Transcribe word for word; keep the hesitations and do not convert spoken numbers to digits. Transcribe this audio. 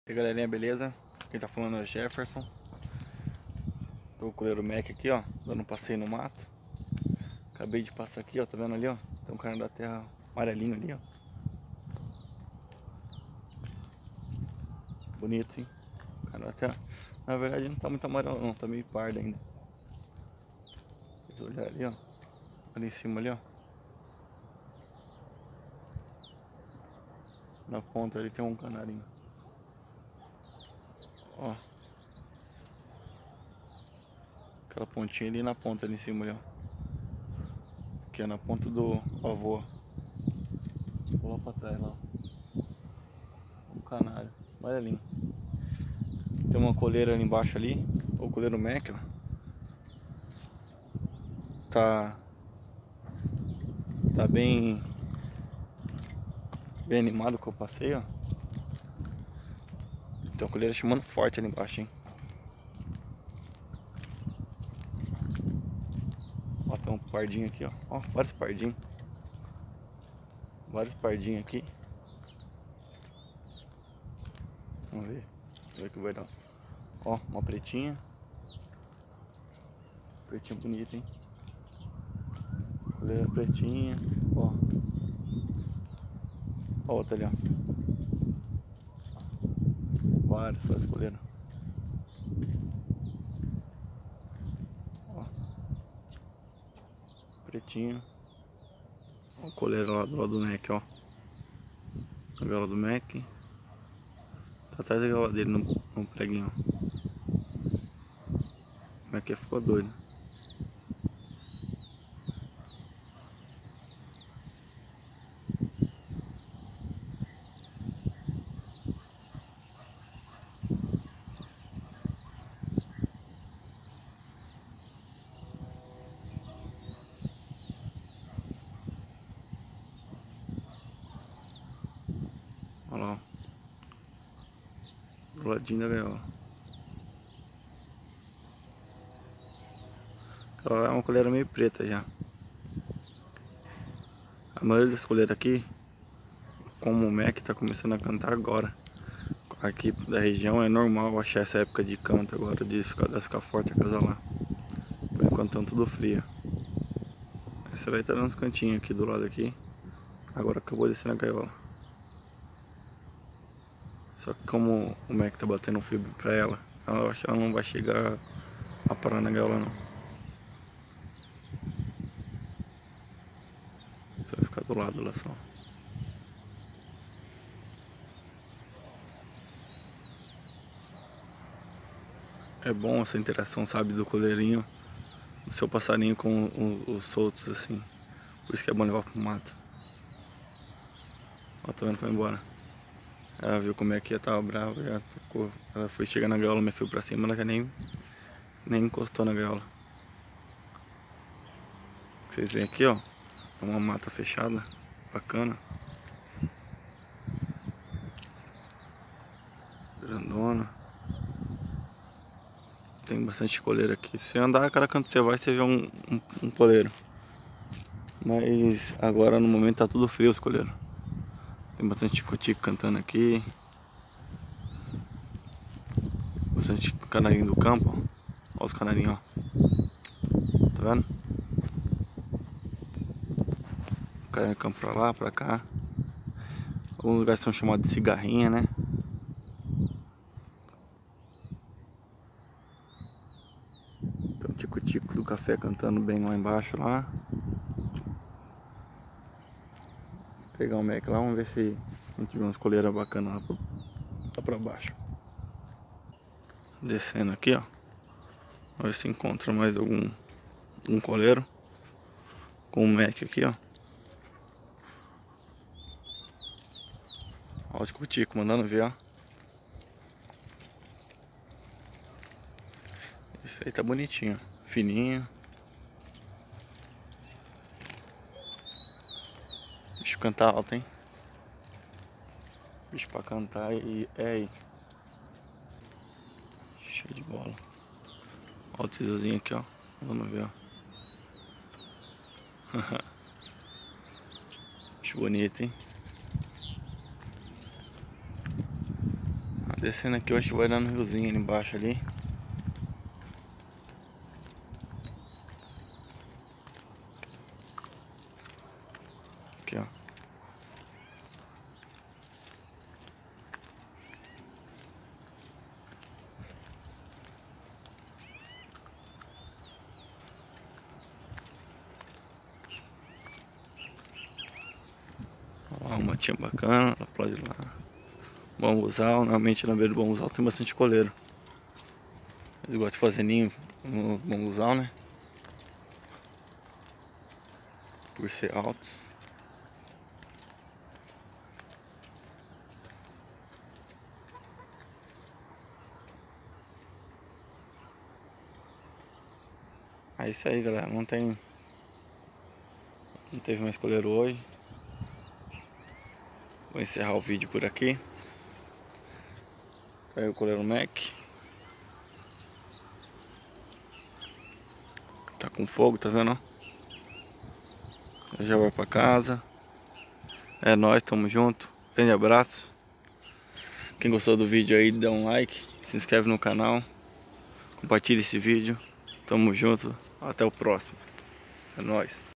E aí, galerinha, beleza? Quem tá falando é o Jefferson. Tô com o coleiro Mac aqui, ó, dando um passeio no mato. Acabei de passar aqui, ó, tá vendo ali, ó? Tem um cara da terra amarelinho ali, ó. Bonito, hein? O cara da terra. Na verdade não tá muito amarelo não, tá meio pardo ainda. Vocês olharem ali, ó. Ali em cima ali, ó. Na ponta ali tem um canarinho. Ó. Aquela pontinha ali na ponta ali em cima ali, ó. Que é na ponta do avô. Vou lá pra trás lá. Um canário. Amarelinho. Tem uma coleira ali embaixo ali. O coleiro Mac, ó. Tá. Tá bem. Bem animado com o passeio, ó. Tem uma coleira chamando forte ali embaixo, hein. Ó, tem um pardinho aqui, ó. Ó, vários pardinhos. Vários pardinhos aqui. Vamos ver. Vamos ver o que vai dar. Ó, uma pretinha. Pretinha bonita, hein. Coleira pretinha. Ó. Ó, outra ali, ó. Várias, várias coleiras. Ó. Pretinho. Ó, a coleira lá do lado do Mac, ó. A gaiola do Mac. Tá atrás da gaiola dele no, no preguinho, ó. O Mac ficou doido. Olha lá, ó. Do ladinho da gaiola. Ela é uma coleira meio preta já. A maioria das coleiras aqui, como o Mac tá começando a cantar agora, aqui da região é normal achar essa época de canto agora, de ficar, de ficar forte acasalar. Por enquanto estão tudo frio. Aí você vai estar nos cantinhos aqui do lado aqui. Agora acabou de descer na gaiola. Só que como o Mac tá batendo frio pra ela, ela acha que ela não vai chegar a parar na gaiola não. Você vai ficar do lado lá só. É bom essa interação, sabe, do coleirinho, do seu passarinho com os, os soltos assim. Por isso que é bom levar pro mato. Ó, tá vendo? Foi embora. Ela viu como é que ela tava brava, já ficou, ela foi chegar na gaiola, mas foi pra cima, ela já nem, nem encostou na gaiola. Vocês veem aqui, ó, é uma mata fechada, bacana. Grandona. Tem bastante coleira aqui. Se andar a cada canto que você vai, você vê um, um, um coleiro. Mas agora no momento tá tudo frio os coleiros. Tem bastante tico-tico cantando aqui. Bastante canarinho do campo, ó. Olha os canarinhos, ó. Tá vendo? Canarinho do campo pra lá, pra cá. Alguns lugares são chamados de cigarrinha, né? Tem o tico-tico do café cantando bem lá embaixo lá. Vou pegar um Mac lá, vamos ver se a gente vê umas coleiras bacanas lá, lá pra baixo. Descendo aqui, ó. Vamos ver se encontra mais algum um coleiro com o Mac aqui, ó. Ó o tico-tico mandando ver, ó. Esse aí tá bonitinho, fininho. Bicho canta alto, hein? Bicho pra cantar e é aí. Show de bola. Ó o tesourinho aqui, ó. Vamos ver, ó. Bicho bonito, hein? Descendo aqui, eu acho que vai dar no riozinho ali embaixo ali. Aqui, ó. Ó, uma matinha bacana, ela pode ir lá. Bambuzal, normalmente na beira do bambuzal tem bastante coleiro. Eles gostam de fazer ninho no bambuzal, né? Por ser altos. É isso aí, galera. Não tem... Não teve mais coleiro hoje. Vou encerrar o vídeo por aqui. Tá aí o coleiro Mac. Tá com fogo, tá vendo? Eu já vou pra casa. É nóis, tamo junto. Grande abraço. Quem gostou do vídeo aí, dá um like. Se inscreve no canal. Compartilha esse vídeo. Tamo junto. Até o próximo. É nóis.